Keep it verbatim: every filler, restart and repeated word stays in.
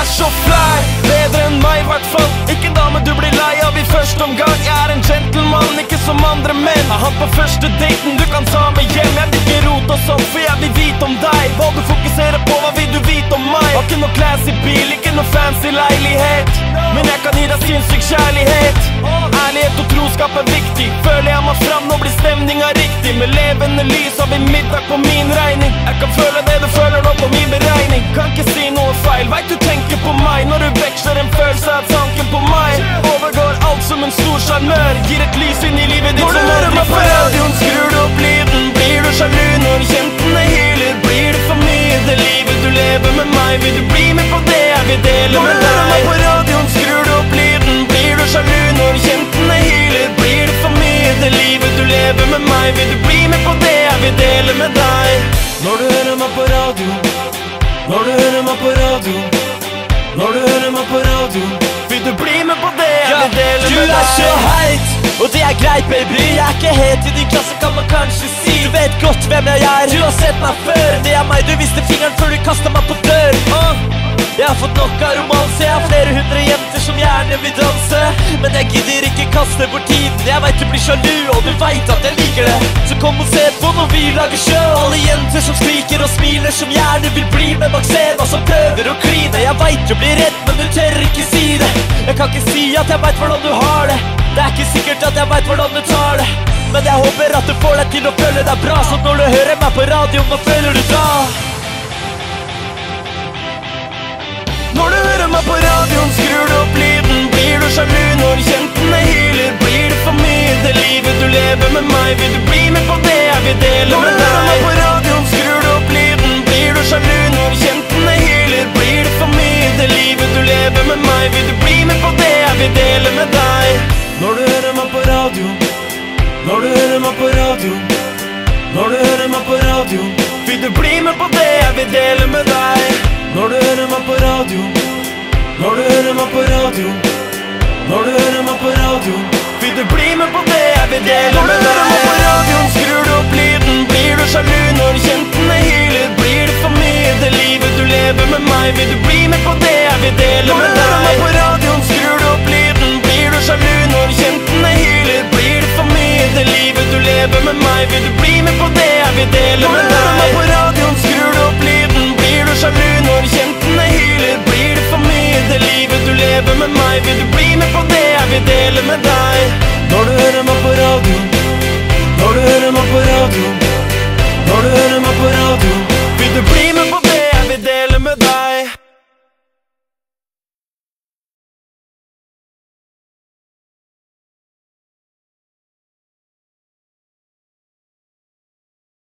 er så fly, bedre enn meg i hvert fall. Ikke dame du blir lei av i første omgang. Jeg er en gentleman, ikke som andre menn. Er han på første daten du kan ta med hjem. Jeg vil ikke rote og sånn, for jeg vil vite om deg. Hva du fokuserer på, hva vil du vite om meg? Har ikke noe classy bil, ikke noe fancy leilighet, men jeg kan gi deg sinnssyk kjærlighet. Ærlighet og troskap er viktig. Føler jeg meg fram, nå blir stemninga riktig. Med levende lys har vi middag på min regning. Jeg kan føle det du føler nå på min beregning. Kan ikke si noe feil, vet du tenker på meg. Når du veksler en følelse av tanken på meg. Overgår alt som en stor sjarmør. Gir et lys inn i livet ditt som aldri før. Når du hører meg på radioen, skrur du opp lyden. Blir du sjalu når jentene hyler? Blir det for mye det livet du lever med meg? Vil du bli med på det jeg vil dele med deg? Når du hører meg på radioen, skrur du opp lyden. Blir du sjalu når jentene hyler? Blir det for mye det livet du lever med meg? Vil du bli med på det jeg vil dele med deg? Når du hører meg på radio, når du hører meg på radio, når du hører meg på radio, vil du bli med på det jeg vil dele med deg? Du er så heit, og det er greit, baby. Jeg er ikke helt i din klasse, kan man kanskje si. Du vet godt hvem jeg er, du har sett meg før. Det er meg, du visste fingeren før du kastet meg på dør. uh. Jeg har fått nok av romanse. Jeg har flere hundre jenter som gjerne vil danse, men jeg gidder ikke kaste bort tiden. Jeg vet du blir sjalu, og du vet at jeg liker det. Så kom og se på når vi lager show. Alle jenter som skriker og smiler, som gjerne vil bli med bak scenen, som prøver å kline. Jeg vet du blir redd, men du tør ikke si det. Jeg kan ikke si at jeg vet hvordan du har det. Det er ikke sikkert at jeg vet hvordan du tar det, men jeg håper at du får deg til å føle deg bra. Så når du hører meg på radioen, nå føler du da. Når du hører meg på radioen, skrur du opp lyden. Blir du sjalu når jentene hyler? Blir det for mye det livet du lever med meg? Vil du bli med på det jeg vil dele med deg? Når du hører meg på radioen, skrur du opp lyden. Blir du sjalu når jentene hyler? Blir det for mye det livet du lever med meg? Vil du bli med på det jeg vil dele med deg? Når du hører meg på radioen, når du hører meg på radioen, når du hører meg på radioen, vil du bli med på det jeg vil dele med deg? Når du hører meg på radioen, når du hører meg på radioen, når du hører meg på radioen, vil du bli med på det jeg vil dele med deg? Når du hører meg på radioen, skrur du opp lyden. Blir du sjalu når jentene hyler? Blir det for mye det livet du lever med meg? Vil du bli med på det jeg vil dele med deg? Når du hører meg på radioen, skrur du opp lyden. Blir du sjalu når jentene hyler? Blir det for mye det livet du lever med meg? Vil du bli med på det jeg vil dele med deg? Når du hører meg på radioen, skrur du opp lyden. Blir du sjalu når jentene hyler? Blir det for mye det livet du lever med meg? Vil du bli med på det jeg vil dele med deg? Når du hører meg på radioen, når du hører meg på radioen, når du hører meg på radioen,